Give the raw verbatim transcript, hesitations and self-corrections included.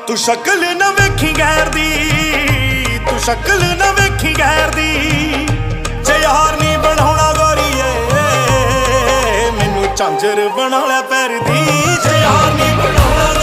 तू शक्ल न वेखी गैर दी, तू शक्ल न वेखी गैर दी, जे यार नी बनाउणा गोरीए मैनू झांझर बना लै पैर दी, जे यार नी बनाउणा